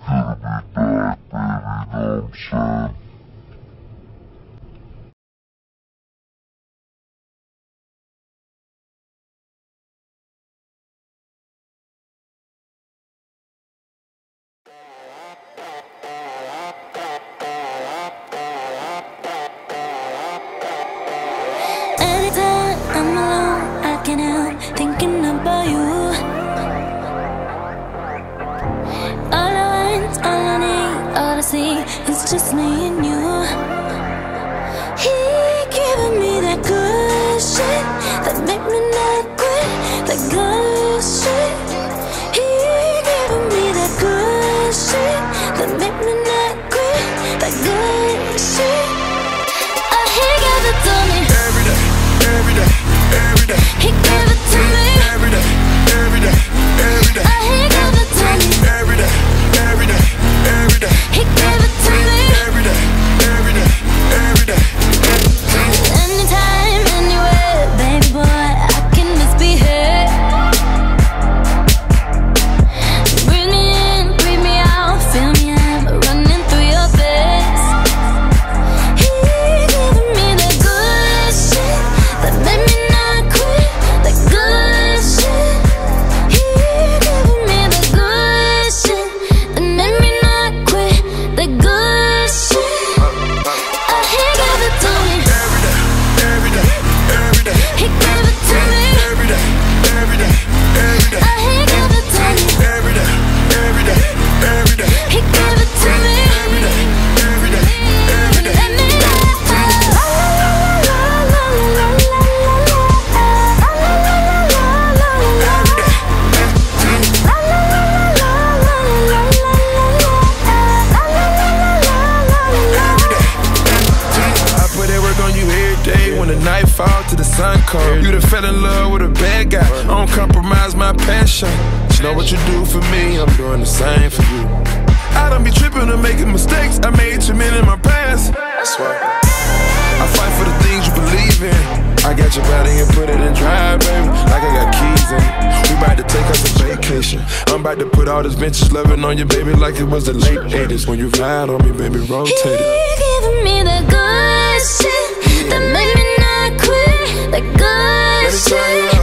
Anytime I'm alone, I can't help thinking about you. All I want, all I need, all I see is just me and you. He giving me that good shit that make me not quit, that good shit. He giving me that good shit that make me not quit, that good shit. He gave it to me every day, every day, every day. He gave it to me every day, every day, every day. He gave it to me every day, every day, every day. He gave it to me every day, every day, every day. Anytime, anywhere, baby boy, I can just be here. Breathe me in, breathe me out, feel me, I'm running through your veins. He giving me that good shit that made me not quit, that good shit. He giving me that good shit that made me not quit, that good shit. He gave it to me Every day, every day, every day. He gave it to me every day, every day, every day. He gave it to me every day, every day, every day. He gave it to me every day, every day, every day. Let me know. I put that work on you every day. When the night falls to the sun cold, you done fell in love with a bad guy. I don't compromise my passion. You know what you do for me, I'm doing the same for you. I don't be tripping or making mistakes. I made too many in my past. That's why I fight for the things you believe in. I got your body and put it in drive, baby, like I got keys in it. We about to take us a vacation. I'm about to put all this vintage loving on you, baby, like it was the late 80s. When you lied on me, baby, rotate it. He giving me the good shit that made me not quit, the good shit.